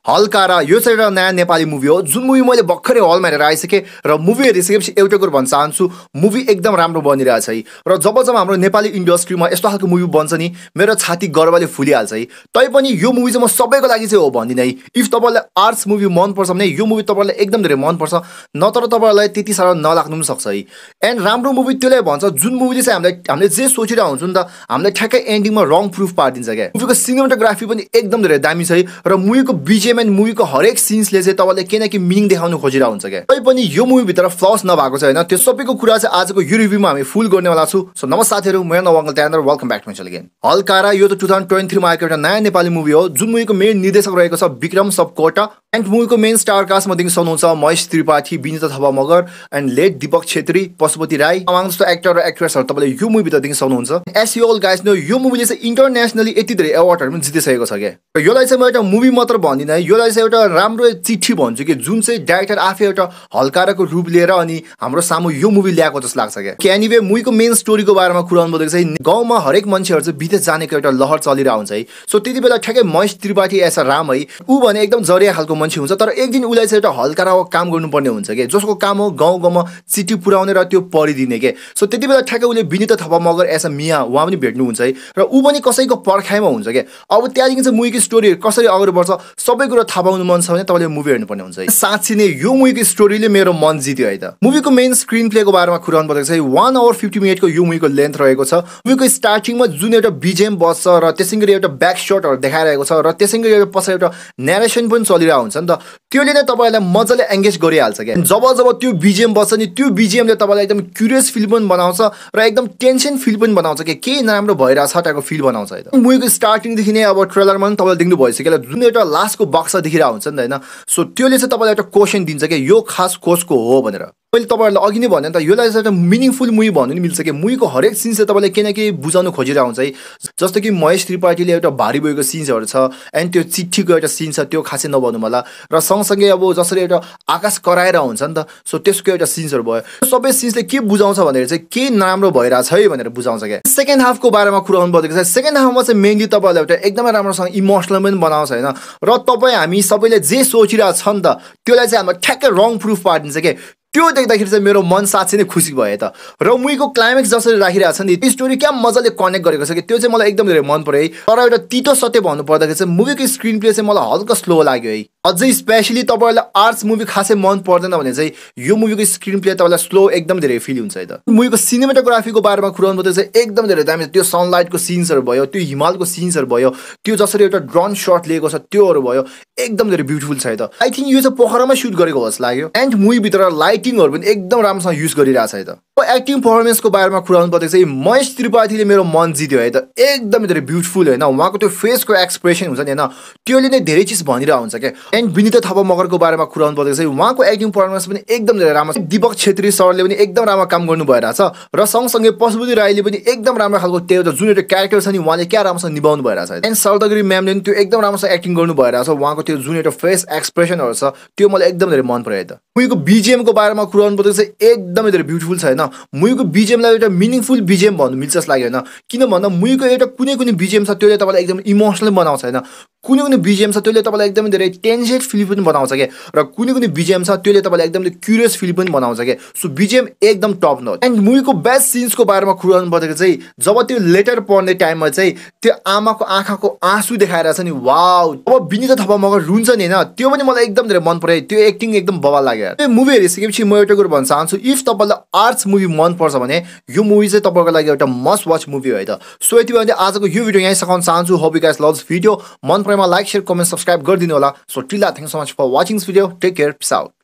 हलकारा यो चाहिँ एउटा नयाँ नेपाली मुभी हो जुन मुभी मैले भर्खरै हलमा हेरेर आइसकेँ र मुभी हेरिसकेपछि एउटा कुरा भन्न चाहन्छु मुभी एकदम राम्रो बनिरहेछ है र जब हाम्रो नेपाली इन्डस्ट्रीमा यस्तो खालको मुभी बन्छ नि मेरो छाती गर्वले फुलिहाल्छ है तैपनि यो मुभी चाहिँ म सबैको लागि चाहिँ हो भन्दिनँ है इफ तपाईँलाई आर्ट्स मुभी मनपर्छ भने यो मुभी तपाईँलाई एकदम धेरै मनपर्छ नत्र तपाईँलाई त्यति साह्रो नलाग्नु पनि सक्छ है एन्ड राम्रो मुभी त्यसलाई भन्छ जुन मुभीले चाहिँ हामीले जे सोचिरहेको हुन्छौँ नि त हामीलाई ठ्याक्कै एन्डिङमा रङ प्रुफ पारिदिन्छ क्या मुभीको सिनेमाटोग्राफी पनि एकदम धेरै दामी छ है र मुभीको बिजिएम एन्ड मुभीको हरेक सिन्सले चाहिँ तपाईँले केही न केही मिनिङ देखाउनु खोजिरहेको हुन्छ क्या तैपनि यो मुभीभित्र फ्लस नभएको छ होइन त्यो सबैको कुरा चाहिँ आजको यो रिभ्यूमा हामी फुल गर्नेवाला छु सो नमस्ते साथीहरू मेरो नाम अङ्कल त्यान्दर welcome back to my channel again हलकारा यो त 2023 मा आएको एउटा नयाँ नेपाली मुभी हो जुन मुभीको मेन निर्देशक रहेको छ विक्रम सपकोटा एन्ड मुभीको मेन स्टार कास्टमा देखि सक्नुहुन्छ महेश त्रिपाठी विनिता थापा मगर एन्ड लेट दीपक छेत्री पशुपति राई अमाङ जस्तो एक्टर र एक्ट्रेसहरू तपाईँले यो मुभीभित्र देखि सक्नुहुन्छ as you all guys know यो मुभीले चाहिँ इन्टरनेसनली यति धेरै एवार्डहरू पनि जितिसकेको छ क्या र योलाई चाहिँ म एउटा मुभी मात्र भन्दिनँ योलाई चाहिँ एउटा राम्रो चिठी भन्छु कि जुन चाहिँ डाइरेक्टर आफै एउटा हलकाराको रूप लिएर अनि हाम्रो सामु यो मुभी ल्याएको जस्तो लाग्छ क्या एनिवे मुभीको मेन स्टोरीको बारेमा कुरा गर्नुपर्दा चाहिँ गाउँमा हरेक मान्छेहरू चाहिँ विदेश जानेको एउटा लहर चलिरहेको हुन्छ है सो त्यति बेला ठ्याक्कै महेश त्रिपाठी एसा राम है ऊ भने एकदम जरिया खालको मान्छे हुन्छ तर एक दिन उसलाई चाहिँ एउटा हलकाराको काम गर्नुपर्ने हुन्छ कि जसको काम हो गाउँ गाउँमा चिठी पुर्याउने र त्यो पढिदिने के सो त्यति बेला ठ्याक्कै उसले विनिता थापा मगर एसा मिया उहाँ पनि भेट्नुहुन्छ है र ऊ पनि कसैको पर्खाइमा हुन्छ क्या अब त्यहाँदेखि चाहिँ मुभीको स्टोरी कसरी अगाडि बढ्छ सबै कुरा थाहा पाउनु मन छ भने तपाईँले मुभी हेर्नुपर्ने हुन्छ है साँच्ची नै यो मुभीको स्टोरीले मेरो मन जित्यो है त मुभीको मेन स्क्रिन प्लेको बारेमा कुरा गर्नुपर्दा चाहिँ 1 hour 50 मिनटको यो मुभीको लेन्थ रहेको छ मुभीको स्टार्टिङमा जुन एउटा बिजिएम बज्छ र त्यसै गरी एउटा ब्याक सटहरू देखाइरहेको छ र त्यसै गरी पछाडि एउटा नेरेसन पनि चलिरहेको हुन्छ नि त त्यसले नै तपाईँलाई मजाले एङ्गेज गरिहाल्छ क्या जब त्यो बिजिएम बज्छ नि त्यो बिजिएमले तपाईँलाई एकदम क्युरियस फिल पनि बनाउँछ र एकदम टेन्सन फिल पनि बनाउँछ कि केही नराम्रो भइरहेछ टाइपको फिल बनाउँछ है त मुभीको स्टार्टिङदेखि नै अब ट्रेलरमा पनि तपाईँले देख्नु भइसक्यो जुन एउटा लास्टको बक्सा देखिरहेको हुन्छ नि त होइन सो त्यसले चाहिँ तपाईँलाई एउटा क्वेसन दिन्छ कि यो खास कोचको हो भनेर मैले तपाईँहरूलाई अघि नै भने त योलाई चाहिँ एउटा मिनिङफुल मुभी भन्नु नि मिल्छ कि मुभीको हरेक सिन चाहिँ तपाईँले केही न केही बुझाउनु खोजिरहेको हुन्छ है जस्तो कि महेश त्रिपाठीले एउटा भारी बोकेको सिन्सहरू छ एन्ड त्यो चिठीको एउटा सिन छ त्यो खासै नभनौँ होला र सँगसँगै अब जसरी एउटा आकाश कराएर हुन्छ नि त सो त्यसको एउटा सिन्सहरू भयो सबै सिन्सले के बुझाउँछ भनेर चाहिँ के नराम्रो भइरहेछ है भनेर बुझाउँछ क्या सेकेन्ड हाफको बारेमा कुरा गर्नु पर्दाखेरि चाहिँ सेकेन्ड हाफमा चाहिँ मेनली तपाईँलाई एउटा एकदमै राम्रोसँग इमोसनल पनि बनाउँछ होइन र तपाईँ हामी सबैले जे सोचिरहेको छ नि त त्यसलाई चाहिँ हाम्रो ठ्याक्कै रङ प्रुफ पारिदिन्छ क्या त्यो देख्दाखेरि चाहिँ मेरो मन साँच्चै नै खुसी भयो त र मुभीको क्लाइमेक्स जसरी राखिरहेको छ नि त्यो स्टोरी क्या मजाले कनेक्ट गरेको छ कि त्यो चाहिँ मलाई एकदम धेरै मन पर्यो है तर एउटा तितो सत्य भन्नु पर्दाखेरि चाहिँ मुभीको स्क्रिन प्ले चाहिँ मलाई हल्का स्लो लाग्यो है अझै स्पेसली तपाईँलाई आर्ट्स मुभी खासै मन पर्दैन भने चाहिँ यो मुभीको स्क्रिन प्ले तपाईँलाई स्लो एकदम धेरै फिल हुन्छ है त मुभीको सिनेमाटोग्राफीको बारेमा कुरा गर्नुपर्दा चाहिँ एकदम धेरै दामी त्यो सनलाइटको सिन्सहरू भयो त्यो हिमालको सिन्सहरू भयो त्यो जसरी एउटा ड्रोन सट लिएको छ त्योहरू भयो एकदम धेरै ब्युटिफुल छ है त आई थिङ्क यो चाहिँ पोखरामा सुट गरेको जस्तो लाग्यो एन्ड मुभीभित्र लाइटिङहरू पनि एकदम राम्रोसँग युज गरिरहेछ है त एक्टिङ पर्फर्मेन्सको बारेमा कुरा गर्नुपर्दा चाहिँ महेश त्रिपाठीले मेरो मन जित्यो है त एकदमै धेरै ब्युटिफुल होइन उहाँको त्यो फेसको एक्सप्रेसन हुन्छ नि होइन त्यसले नै धेरै चिज भनिरहेको हुन्छ क्या एन्ड विनिता थापा मगरको बारेमा कुरा गर्नुपर्दा चाहिँ उहाँको एक्टिङ पर्फर्मेन्स पनि एकदम धेरै राम्रो छ दीपक छेत्री सरले पनि एकदम राम्रो काम गर्नु भइरहेछ र सँगसँगै पशुपति राईले पनि एकदम राम्रो खालको त्यो जुन एउटा क्यारेक्टर छ नि उहाँले क्या राम्रोसँग निभाउनु भइरहेछ एन्ड सरदगिरी म्यामले पनि त्यो एकदम राम्रोसँग एक्टिङ गर्नु भइरहेछ उहाँको त्यो जुन एउटा फेस एक्सप्रेसनहरू छ त्यो मलाई एकदम धेरै मन पर्यो त मुभीको बिजिएमको बारेमा कुरा गर्नुपर्दा चाहिँ एकदमै धेरै ब्युटिफुल छ होइन मुभीको बिजिएमलाई एउटा मिनिङफुल बिजिएम भन्नु मिल्छ जस्तो लाग्यो होइन किन भन्दा मुभीको एउटा कुनै बिजिएम छ त्यसले तपाईँलाई एकदम इमोसनल बनाउँछ होइन कुनै बिजिएम छ त्यसले तपाईँलाई एकदमै धेरै टेन्सन फिल पनि बनाउँछ क्या र कुनै बिजिएम छ त्यसले तपाईँलाई एकदम क्युरियस फिल पनि बनाउँछ क्या सो बिजिएम एकदम टप नोट एन्ड मुभीको बेस्ट सिन्सको बारेमा कुरा गर्नुपर्दाखेरि चाहिँ जब त्यो लेटर पढ्ने टाइममा चाहिँ त्यो आमाको आँखाको आँसु देखाएर छ नि वाउ अब विनिता थापा मगर रुन्छ नि होइन त्यो पनि मलाई एकदम धेरै मन पर्यो त्यो एक्टिङ एकदम बवाल लाग्यो त्यो मुभी हेरिसकेपछि म एउटा कुरो भन्न चाहन्छु इफ तपाईँलाई आर्ट्स मुभी मनपर्छ भने यो मुभी चाहिँ तपाईँको लागि एउटा मस्ट वाच मुभी हो है त सो यति भने आजको यो भिडियो यहीँ सघाउन चाहन्छु hope you guys love this video मन परेमा लाइक शेयर कमेन्ट सब्सक्राइब गरिदिनु होला so till that thank so much for watching this video take care peace out